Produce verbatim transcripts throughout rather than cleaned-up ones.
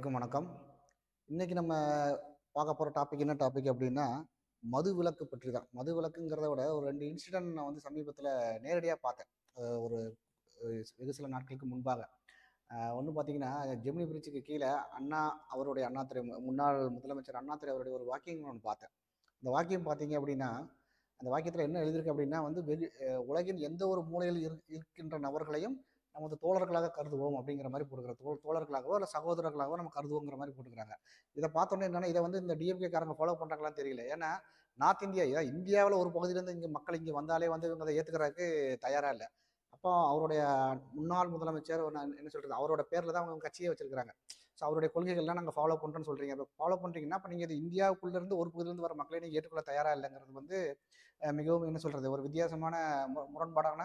அனைவருக்கும் வணக்கம். இன்னைக்கு நம்ம பார்க்க போற டாபிக் என்ன டாபிக் அப்படின்னா, மது விலக்கு பற்றி தான். மது விலக்குங்கிறத விட ஒரு ரெண்டு இன்சிடென்ட் நான் வந்து சமீபத்தில நேரடியா பார்த்தேன். அ ஒரு அ வெகு சில நாட்களுக்கு முன்பாக. அ ஒண்ணு பார்த்தீங்கன்னா, ஜெமினி பிரிட்ஜுக்கு கீழ அண்ணா அவருடைய அண்ணாதுரை மு முன்னாள் முதலமைச்சர் அண்ணாதுரை அவருடைய ஒரு வாக்கியம் ஒண்ணு பார்த்தேன். அந்த வாக்கியம் பார்த்தீங்க அப்படின்னா, அந்த வாக்கியத்தில என்ன எழுதியிருக்கு அப்படின்னா வந்து, வெகு அ உலகின் எந்த ஒரு மூலையில் இரு இருக்கின்ற நபர்களையும் நமது தோழர்களாக கருதுவோம் அப்படிங்கிற மாரி போட்டுருக்காங்க. தோ தோழர்களாகவோ, இல்ல சகோதரர்களாகவோ நம்ம கருதுவோங்கிற மாரி போட்டுருக்காங்க. இத பார்த்தோனே என்னன்னா, இத வந்து இந்த டிஎம்கே காரங்க ஃபாலோ பண்றாங்களான்னு தெரியல. ஏன்னா, நார்த் இந்தியா ஏன் இந்தியாவுல ஒரு பகுதியிலேருந்து இங்க மக்கள் இங்க வந்தாலே வந்து இவங்க அத ஏத்துக்கிறதுக்கு தயாரா இல்ல. அப்போ அவருடைய முன்னாள் முதலமைச்சர் ஒரு நான் என்ன சொல்றது, அவரோட பேர்ல தான் அவங்க கட்சியே வச்சிருக்காங்க. ஸோ அவருடைய கொள்கைகள்லாம் நாங்க ஃபாலோ பண்றோம்ன்னு சொல்றீங்க. அப்ப ஃபாலோ பண்றீங்கன்னா, அப்ப நீங்க இது இந்தியாவுக்குள்ள இருந்து ஒரு பகுதியிலேருந்து வர மக்களை நீங்க ஏற்றுக்கொள்ள தயாரா இல்லங்கிறது வந்து அ மிகவும் என்ன சொல்றது, ஒரு வித்தியாசமான மு முரண்பாடான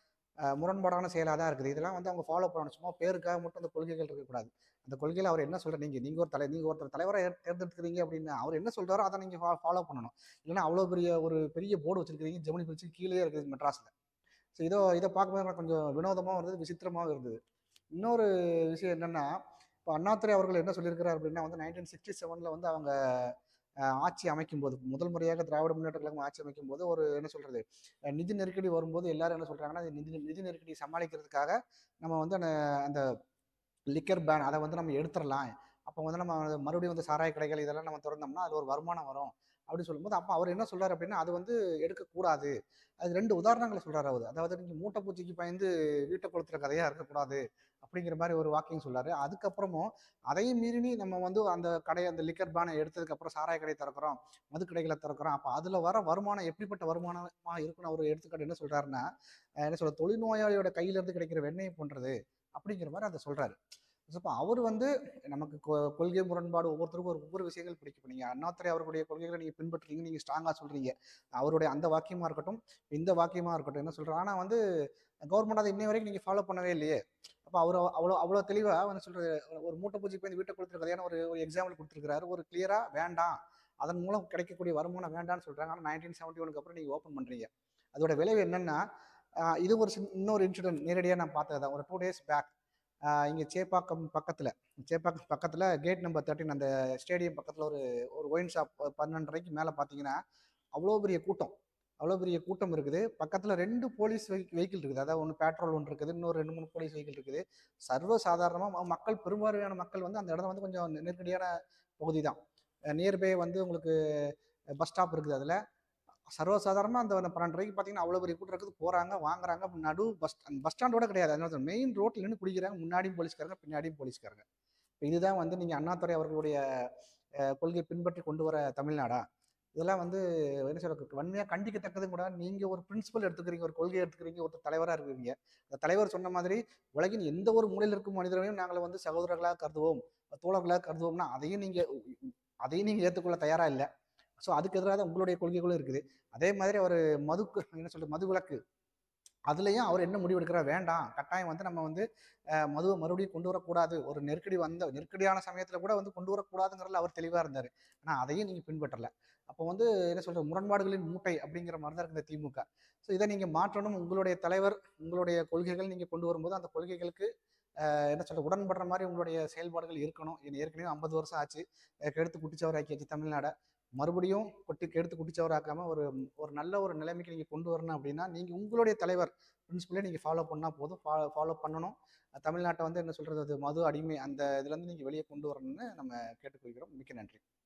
அ முரண்பாடான செயலா தான் இருக்குது. இதெல்லாம் வந்து அவங்க ஃபாலோ பண்ணணும். சும்மா பேருக்காக மட்டும் அந்த கொள்கைகள் இருக்கக்கூடாது. அந்த கொள்கையில அவர் என்ன சொல்றாரு, நீங்க நீங்க ஒரு தலை நீங்க ஒருத்தர் தலைவரா ஏற் தேர்ந்தெடுத்துக்கிறீங்க அப்படின்னா, அவர் என்ன சொல்றாரோ அத நீங்க ஃபா ஃபாலோ பண்ணணும். இல்லன்னா அவ்வளோ பெரிய ஒரு பெரிய போர்டு வச்சிருக்கிறீங்க. ஜெமினி பிரிட்ஜுக்கு கீழயே இருக்குது மெட்ராஸ்ல. ஸோ இதோ இத பார்க்கும்போது எனக்கு கொஞ்சம் வினோதமாவும் இருந்தது, விசித்திரமாவும் இருந்தது. இன்னொரு விஷயம் என்னன்னா, இப்ப அண்ணாதுரை அவர்கள் என்ன சொல்லியிருக்கிறார் அப்படின்னா வந்து நைன்டீன் சிக்ஸ்டி செவன்ல வந்து அவங்க அ ஆட்சி அமைக்கும்போது, முதல் முறையாக திராவிட முன்னேற்ற கழகம் ஆட்சி அமைக்கும்போது ஒரு என்ன சொல்றது, அ நிதி நெருக்கடி வரும்போது எல்லாரும் என்ன சொல்றாங்கன்னா, நிதி நிதி நெருக்கடிய சமாளிக்கிறதுக்காக நம்ம வந்து அந்த அந்த லிக்கர் பேன் அத வந்து நம்ம எடுத்துறலாம். அப்போ வந்து நம்ம மறுபடியும் வந்து சாராய கடைகள் இதெல்லாம் நம்ம தொறந்தோம்னா, அதுல ஒரு வருமானம் வரும். அப்படின்னு சொல்லும்போது, அப்ப அவர் என்ன சொல்றாரு அப்படின்னா, அது வந்து எடுக்கக்கூடாது. அது ரெண்டு உதாரணங்கள சொல்றாரு அவரு. அதாவது நீங்க மூட்டை பூச்சிக்கு பயந்து வீட்ட கொளுத்துற கதையா இருக்கக்கூடாது. அப்படிங்கிற மாரி ஒரு வாக்கியம் சொல்றாரு. அதுக்கப்புறமும் அதையும் மீறி நம்ம வந்து அந்த கடைய அந்த லிக்கர் பேன எடுத்ததுக்கு அப்புறம் சாராய கடை திறக்கிறோம், மதுக்கடைகள திறக்கிறோம். அப்ப அதுல வர வருமானம் எப்படிப்பட்ட வருமானமா இருக்குன்னு அவரு எடுத்துக்காட்டு என்ன சொல்றாருன்னா, அ என்ன சொல்றது, தொழில்நோயாளியோட கையில இருந்து கிடைக்கிற வெண்ணெய போன்றது. அப்படிங்கிற மாரி அத சொல்றாரு. ஸோ அப்ப அவரு வந்து நமக்கு கொ கொள்கை முரண்பாடு ஒவ்வொருத்தருக்கும் ஒரு ஒவ்வொரு விஷயங்கள் பிடிக்கும். இப்ப நீங்க அண்ணாதுரை அவர்களுடைய கொள்கைகள நீங்க பின்பற்றுறீங்க, நீங்க ஸ்ட்ராங்கா சொல்றீங்க. அவருடைய அந்த வாக்கியமா இருக்கட்டும், இந்த வாக்கியமா இருக்கட்டும் என்ன சொல்றாரு, ஆனா வந்து கவர்மெண்ட் அத இன்னை வரைக்கும் நீங்க ஃபாலோ பண்ணவே இல்லையே! அப்ப அவரு அவ்வளோ அவ்வளோ தெளிவா என்ன சொல்றது, ஒரு மூட்டை பூச்சிக்கு போய் இந்த வீட்ட கொளுத்துற கதையான ஒரு ஒரு எக்ஸாம்பிள் குடுத்திருக்கிறாரு. ஒரு கிளியரா வேண்டாம். அதன் மூலம் கிடைக்கக்கூடிய வருமானம் வேண்டான்னு சொல்றாங்க. ஆனா நைன்டீன் செவன்டி ஒன்னுக்கு அப்புறம் நீங்க ஓப்பன் பண்றீங்க. அதோட விளைவு என்னன்னா, அ இது ஒரு சின் இன்னொரு இன்சிடென்ட் நேரடியா நான் பார்த்தது தான். ஒரு ரெண்டு டேஸ் பேக். அ இங்க சேப்பாக்கம் பக்கத்துல, சேப்பாக்கம் பக்கத்துல கேட் நம்பர் பதிமூன்று அந்த ஸ்டேடியம் பக்கத்துல ஒரு ஒரு ஒயின் ஷாப் பன்னிரண்டரைக்கு மேல பார்த்தீங்கன்னா, அவ்வளோ பெரிய கூட்டம். அவ்வளோ பெரிய கூட்டம் இருக்குது. பக்கத்துல ரெண்டு போலீஸ் வெஹி வெஹிக்கிள் இருக்குது. அதாவது ஒண்ணு பெட்ரோல் ஒண்ணு இருக்குது. இன்னொரு ரெண்டு, மூணு போலீஸ் வெஹிக்கிள் இருக்குது. சர்வ சாதாரணமா ம மக்கள் பெரும்பான்மையான மக்கள் வந்து அந்த இடம் வந்து கொஞ்சம் நெ நெருக்கடியான பகுதி தான். அ நியர்பை வந்து உங்களுக்கு பஸ் ஸ்டாப் இருக்குது அதுல. சர்வசாதாரணமா அந்த பன்னிரண்டரைக்கு பார்த்தீங்கன்னா, அவ்வளோ பெரிய கூட்டம் இருக்குது. போறாங்க, வாங்குறாங்க. நடு பஸ் பஸ் ஸ்டாண்டோட கிடையாது. அதனால மெயின் ரோட்ல நின்னு குடிக்கிறாங்க. முன்னாடியும் போலீஸ்காரங்க, பின்னாடியும் போலீஸ்காரங்க. இதுதான் வந்து நீங்க அண்ணாதுரை அவர்களுடைய அ கொள்கையை பின்பற்றி கொண்டு வர தமிழ்நாடா? இதெல்லாம் வந்து என்ன சொல்றது, வன்மையா கண்டிக்கத்தக்கதும் கூட. நீங்க ஒரு பிரின்சிபல் எடுத்துக்கிறீங்க, ஒரு கொள்கை எடுத்துக்கிறீங்க, ஒருத்தர் தலைவரா இருக்கிறீங்க. அந்த தலைவர் சொன்ன மாதிரி, உலகின் எந்த ஒரு மூலையில இருக்கும் மனிதர்களையும் நாங்கள் வந்து சகோதரர்களாக கருதுவோம், தோழர்களாக கருதுவோம்னா, அதையும் நீங்க அதையும் நீங்க ஏத்துக்கொள்ள தயாரா இல்ல. ஸோ அதுக்கு எதிரா தான் உங்களுடைய கொள்கைகளும் இருக்குது. அதே மாதிரி அவரு மதுக்கு என்ன சொல்றது, மதுவிலக்கு அதுலயும் அவர் என்ன முடிவு எடுக்கிறார், வேண்டாம் கட்டாயம் வந்து நம்ம வந்து அ மதுவ மறுபடியும் கொண்டு வரக்கூடாது. ஒரு நெருக்கடி வந்த நெருக்கடியான சமயத்துல கூட வந்து கொண்டு வரக்கூடாதுங்கிறதுல அவர் தெளிவா இருந்தாரு. ஆனா அதையும் நீங்க பின்பற்றல. அப்போ வந்து என்ன சொல்றது, முரண்பாடுகளின் மூட்டை அப்படிங்கிற மாரி தான் இருக்கு இந்த திமுக. ஸோ இத நீங்க மாற்றணும். உங்களுடைய தலைவர், உங்களுடைய கொள்கைகள் நீங்க கொண்டு வரும்போது அந்த கொள்கைகளுக்கு என்ன சொல்றது, உடன்படுற மாரி உங்களுடைய செயல்பாடுகள் இருக்கணும். இது ஏற்கனவே ஐம்பது வருஷம் ஆச்சு. அ கெடுத்து குட்டிச்சவராக்கியாச்சு தமிழ்நாட. மறுபடியும் கொட்டி கெடுத்து குட்டிச்சவராக்காம ஒரு ஒரு நல்ல ஒரு நிலைமைக்கு நீங்க கொண்டு வரணும் அப்படின்னா, நீங்க உங்களுடைய தலைவர் பிரின்சிபலே நீங்க ஃபாலோ பண்ணா போதும். ஃபா ஃபாலோ பண்ணணும். தமிழ்நாட்ட வந்து என்ன சொல்றது, அது மது அடிமை அந்த இதுலருந்து நீங்க வெளிய கொண்டு வரணும்னு நம்ம கேட்டுக்கொள்கிறோம். மிக்க நன்றி.